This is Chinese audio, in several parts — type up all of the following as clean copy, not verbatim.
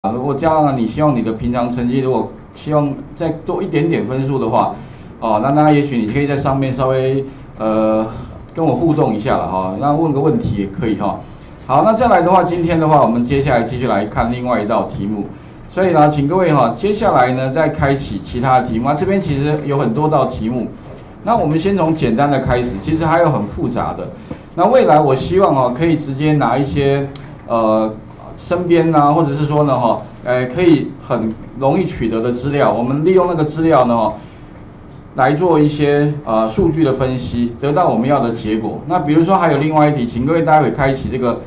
如果加上你希望你的平常成绩，如果希望再多一点点分数的话，那也许你可以在上面稍微跟我互动一下了哈，那问个问题也可以哈。好，那再来的话，今天的话，我们接下来继续来看另外一道题目。所以呢，请各位哈，接下来呢再开启其他的题目这边其实有很多道题目，那我们先从简单的开始，其实还有很复杂的。那未来我希望可以直接拿一些身边啊，或者是说呢可以很容易取得的资料，我们利用那个资料呢来做一些数据的分析，得到我们要的结果。那比如说还有另外一题，请各位待会开启这个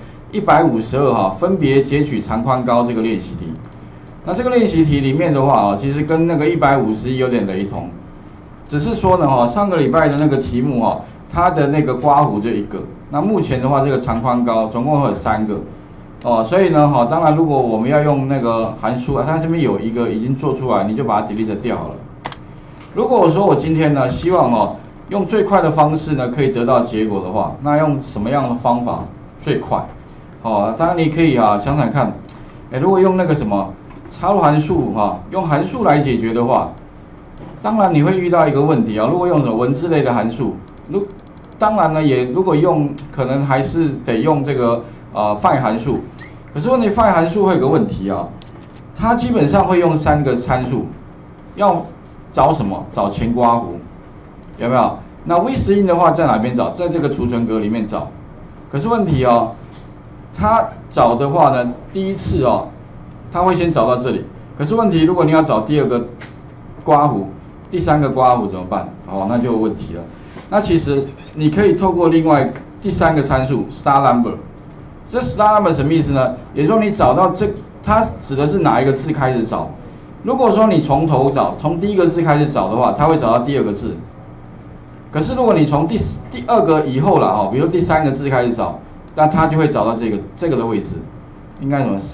152分别截取长宽高这个练习题。那这个练习题里面的话其实跟那个151有点雷同，只是说呢上个礼拜的那个题目它的那个刮弧就一个，那目前的话这个长宽高总共会有3个所以呢当然如果我们要用那个函数它这边有一个已经做出来，你就把它 delete 掉好了。如果我说我今天呢希望用最快的方式呢可以得到结果的话，那用什么样的方法最快？当然你可以想想看，如果用那个什么插入函数用函数来解决的话，当然你会遇到一个问题如果用什么文字类的函数，当然呢如果用可能还是得用这个find 函数。可是问题find函数会有个问题它基本上会用3个参数，要找什么？找前刮弧，有没有？那 with-in 的话在哪边找？在这个储存格里面找。可是问题它找的话呢，第一次它会先找到这里。可是问题，如果你要找第2个刮弧、第3个刮弧怎么办？那就有问题了。那其实你可以透过另外第3个参数 star number。这 star number 什么意思呢？也就是说你找到它指的是哪一个字开始找。如果说你从头找，从第1个字开始找的话，它会找到第2个字。可是如果你从第2个以后了比如第3个字开始找，那它就会找到这个的位置，应该什么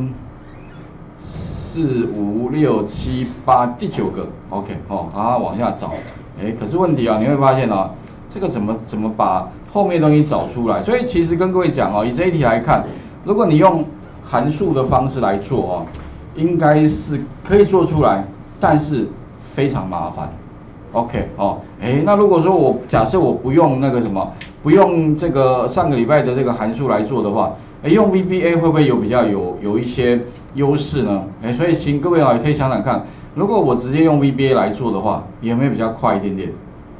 3、4、5、6、7、8第9个 ，OK 往下找，可是问题你会发现这个怎么把后面的东西找出来？所以其实跟各位讲以这一题来看，如果你用函数的方式来做应该是可以做出来，但是非常麻烦。OK 那如果说假设我不用那个什么，不用这个上个礼拜的这个函数来做的话，用 VBA 会不会比较有一些优势呢？所以请各位也可以想想看，如果我直接用 VBA 来做的话，有没有比较快一点点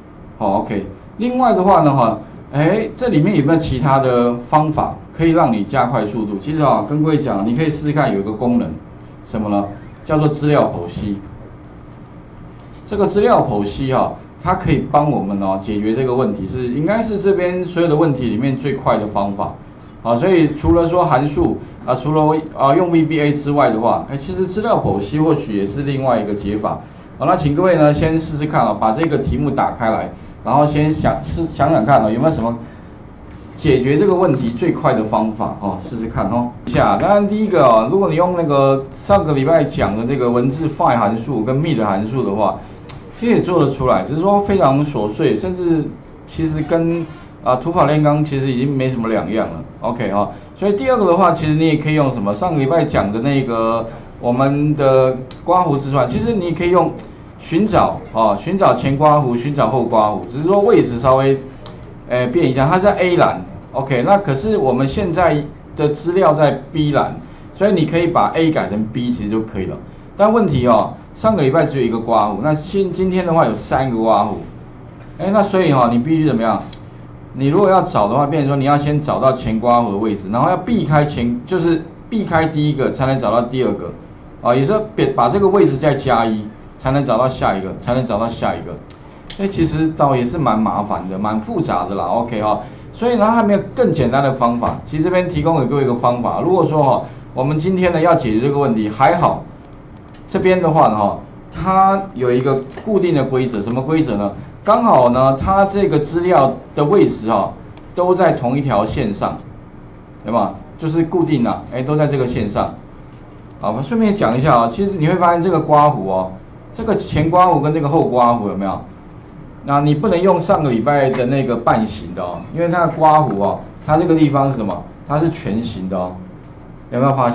？OK。另外的话呢这里面有没有其他的方法可以让你加快速度？其实跟各位讲，你可以试试看有一个功能，什么呢？叫做资料剖析。这个资料剖析它可以帮我们解决这个问题，应该是这边所有的问题里面最快的方法所以除了说函数除了用 VBA 之外的话，其实资料剖析或许也是另外一个解法。那请各位呢先试试看把这个题目打开来，然后先想想看有没有什么解决这个问题最快的方法试试看当然第一个如果你用那个上个礼拜讲的这个文字 find 函数跟 meet 函数的话，其实也做得出来，只是说非常琐碎，甚至其实跟土法炼钢其实已经没什么两样了。OK 所以第2个的话，其实你也可以用什么上个礼拜讲的那个我们的刮弧之算，其实你可以用寻找寻找前刮弧，寻找后刮弧，只是说位置稍微变一下，它在 A 栏 OK， 那可是我们现在的资料在 B 栏，所以你可以把 A 改成 B 其实就可以了。但问题上个礼拜只有1个刮弧，那今天的话有3个刮弧，那所以你必须怎么样？你如果要找的话，变成说你要先找到前刮弧的位置，然后要避开就是避开第1个才能找到第2个也就是把这个位置再加1，才能找到下一个，才能找到下一个。所以其实也是蛮麻烦的，蛮复杂的啦。OK 所以呢还没有更简单的方法。其实这边提供给各位一个方法，如果说我们今天呢要解决这个问题，还好这边的话呢它有一个固定的规则，什么规则呢？刚好呢它这个资料的位置都在同一条线上，对吧？就是固定的都在这个线上。顺便讲一下其实你会发现这个刮弧这个前刮弧跟这个后刮弧有没有？那你不能用上个礼拜的那个半形的因为它的刮弧它这个地方是什么？它是全形的有没有发现？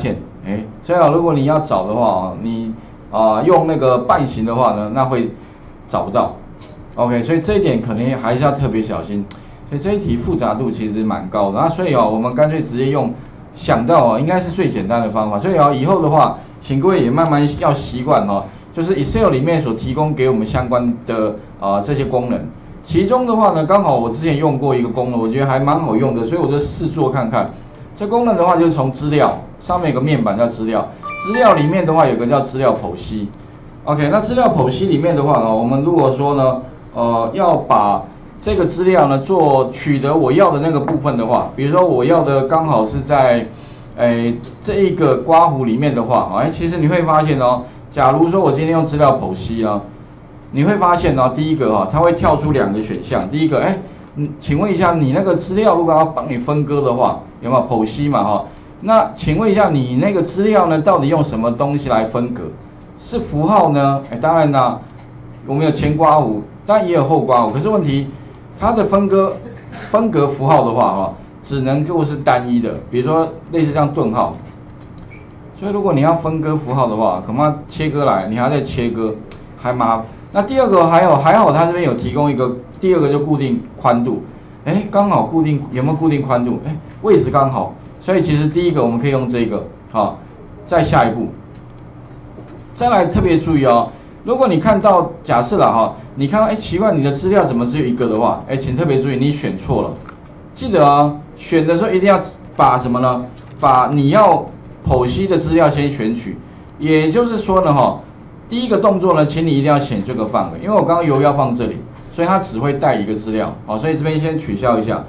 所以如果你要找的话你用那个半形的话呢，那会找不到。OK， 所以这一点可能还是要特别小心。所以这一题复杂度其实蛮高的，那所以我们干脆直接用想到应该是最简单的方法。所以以后的话，请各位也慢慢要习惯就是 Excel 里面所提供给我们相关的这些功能。其中的话呢，刚好我之前用过一个功能，我觉得还蛮好用的，所以我就试做看看。这功能的话就是从资料上面有个面板叫资料，资料里面的话有个叫资料剖析。OK， 那资料剖析里面的话我们如果说呢要把这个资料呢取得我要的那个部分的话，比如说我要的刚好是在这一个刮弧里面的话，其实你会发现假如说我今天用资料剖析你会发现第一个它会跳出2个选项。第一个请问一下你那个资料如果要帮你分割的话，有没有剖析嘛那请问一下你那个资料呢到底用什么东西来分隔？是符号呢？当然啦，我们有前刮弧，当然也有后刮弧，可是问题它的分隔符号的话只能够是单一的，比如说类似像顿号。所以如果你要分割符号的话，恐怕切割来，你还要再切割，还麻烦。那第二个还好，它这边有提供一个第二个就固定宽度，刚好固定有没有固定宽度？位置刚好，所以其实第一个我们可以用这个再下一步，再来特别注意如果你看到假设了你看到奇怪你的资料怎么只有一个的话，请特别注意你选错了，记得选的时候一定要把什么呢？把你要剖析的资料先选取，也就是说呢第一个动作呢，请你一定要选这个范围，因为我刚刚油要放这里，所以它只会带一个资料所以这边先取消一下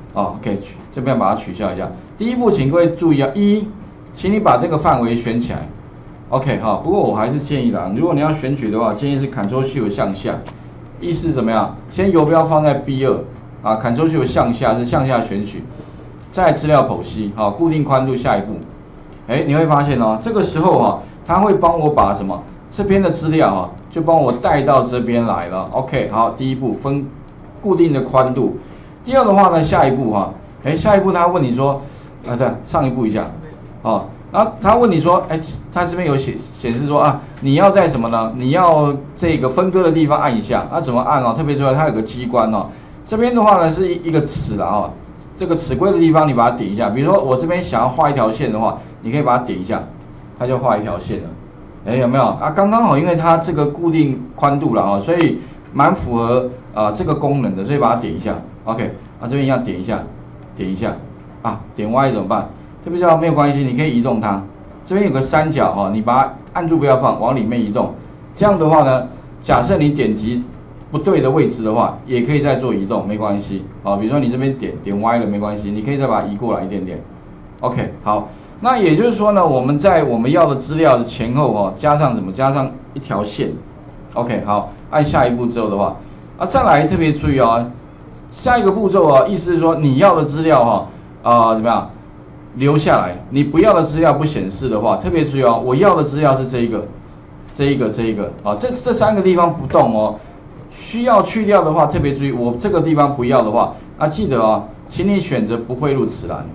OK， 这边把它取消一下。第一步，请各位注意请你把这个范围选起来 OK 不过我还是建议的如果你要选取的话，建议是 Ctrl+Shift 向下，意思怎么样？先游标放在 B2 Ctrl+Shift 向下是向下选取，再资料剖析固定宽度下一步，你会发现这个时候它会帮我把什么？这边的资料就帮我带到这边来了 OK， 好，第一步分固定的宽度。第二的话呢，下一步下一步他问你说对，上一步一下然后他问你说他这边有显示说你要在什么呢？你要这个分割的地方按一下，那怎么按特别注意它有个机关这边的话呢是一个尺这个尺规的地方你把它点一下，比如说我这边想要画一条线的话，你可以把它点一下，它就画一条线了。有没有刚刚好，因为它这个固定宽度了所以蛮符合这个功能的，所以把它点一下 OK 这边一样点一下，点一下点 Y 怎么办？特别没有关系，你可以移动它，这边有个三角你把它按住不要放，往里面移动，这样的话呢，假设你点击不对的位置的话，也可以再做移动，没关系比如说你这边点歪了没关系，你可以再把它移过来一点点 OK 好。那也就是说呢，我们在我们要的资料的前后加上什么？加上一条线 OK 好，按下一步之后的话再来特别注意下一个步骤意思是说你要的资料怎么样留下来，你不要的资料不显示的话，特别注意我要的资料是这一个这3个地方不动需要去掉的话，特别注意我这个地方不要的话，记得请你选择不汇入此栏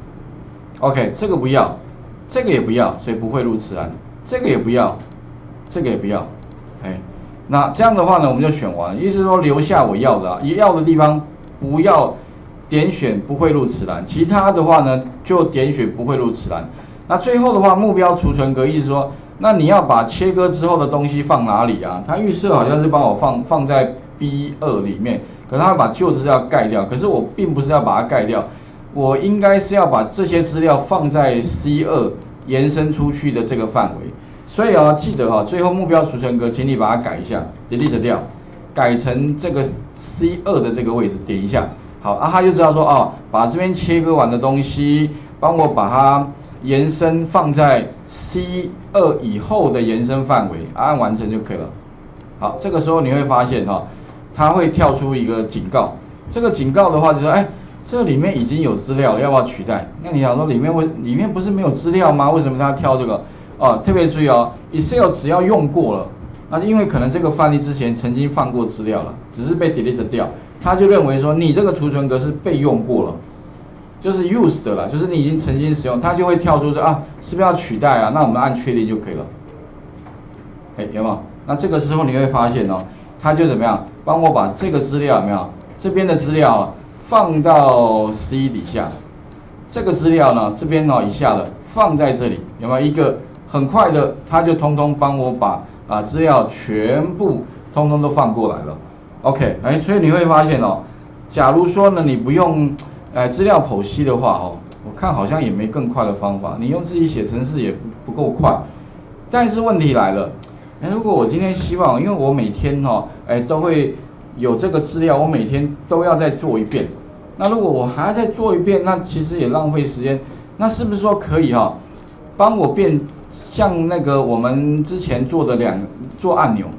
OK 这个不要，这个也不要，所以不汇入此栏，这个也不要，这个也不要那这样的话呢，我们就选完，意思是说留下我要的要的地方不要点选不汇入此栏，其他的话呢就点选不汇入此栏。那最后的话，目标储存格意思说，那你要把切割之后的东西放哪里它预设好像是帮我放在 B2 里面，可是它会把旧资料盖掉，可是我并不是要把它盖掉，我应该是要把这些资料放在 C2 延伸出去的这个范围。所以记得最后目标储存格，请你把它改一下 ，delete 掉，改成这个 C2 的这个位置，点一下。好他就知道说把这边切割完的东西，帮我把它延伸放在 C2 以后的延伸范围，按完成就可以了。好，这个时候你会发现它会跳出一个警告。这个警告的话就是这里面已经有资料了，要不要取代？那你想说里面不是没有资料吗？为什么它跳这个？特别注意Excel 只要用过了，那因为可能这个范例之前曾经放过资料了，只是被 delete 掉，他就认为说你这个储存格是被用过了就是 use 的啦，就是你已经曾经使用，它就会跳出说啊，是不是要取代啊？那我们按确定就可以了。有没有？那这个时候你会发现哦，它就怎么样，帮我把这个资料有没有？这边的资料放到 C 底下，这个资料呢，这边以下的放在这里，有没有？一个很快的，它就通通帮我把资料全部通通都放过来了。OK， 所以你会发现假如说呢，你不用资料剖析的话我看好像也没更快的方法，你用自己写程式也不够快。但是问题来了，如果我今天希望，因为我每天都会有这个资料，我每天都要再做一遍。那如果我还要再做一遍，那其实也浪费时间。那是不是说可以帮我变像那个我们之前做的做按钮？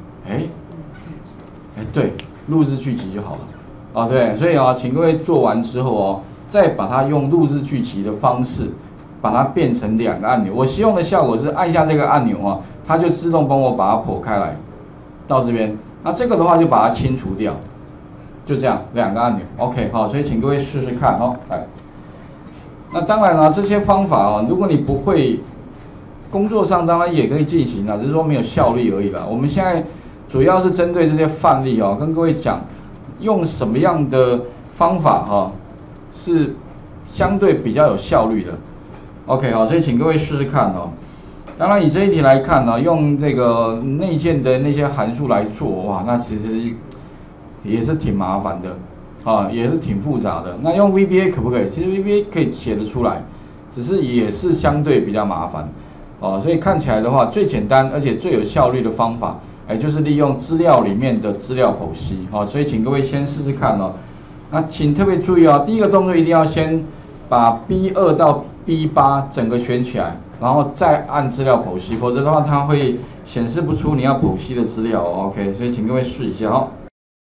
对，录制剧集就好了。对，所以请各位做完之后再把它用录制剧集的方式，把它变成2个按钮。我希望的效果是按下这个按钮它就自动帮我把它剖开来，到这边。那这个的话就把它清除掉，就这样2个按钮。OK， 所以请各位试试看来。那当然这些方法如果你不会，工作上当然也可以进行只是说没有效率而已啦。我们现在主要是针对这些范例跟各位讲，用什么样的方法是相对比较有效率的。OK， 所以请各位试试看当然以这一题来看用这个内建的那些函数来做，哇，那其实也是挺麻烦的也是挺复杂的。那用 VBA 可不可以？其实 VBA 可以写得出来，只是也是相对比较麻烦所以看起来的话，最简单而且最有效率的方法就是利用资料里面的资料剖析所以请各位先试试看那请特别注意第一个动作一定要先把 B2 到 B8 整个选起来，然后再按资料剖析，否则的话它会显示不出你要剖析的资料OK， 所以请各位试一下